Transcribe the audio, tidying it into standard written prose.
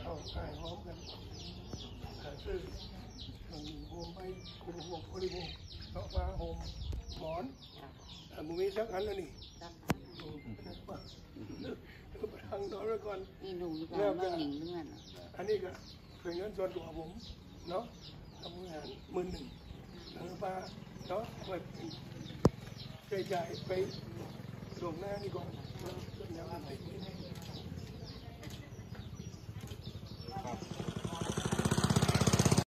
เข้าขายพร้อมกันซื้อโฮมไปคุมบริโภคเพราะว่าโฮมหมอนมุมีสักอันแล้วนี่ทางนอนไว้ก่อนนี่หนูเริ่มหนิงเลื่อนอันนี้ก็เป็นเงินส่วนตัวผมเนาะทำงาน11,000แล้วป้าเนาะไปใช้จ่ายไปลงหน้านี่ก่อนแล้วอะไร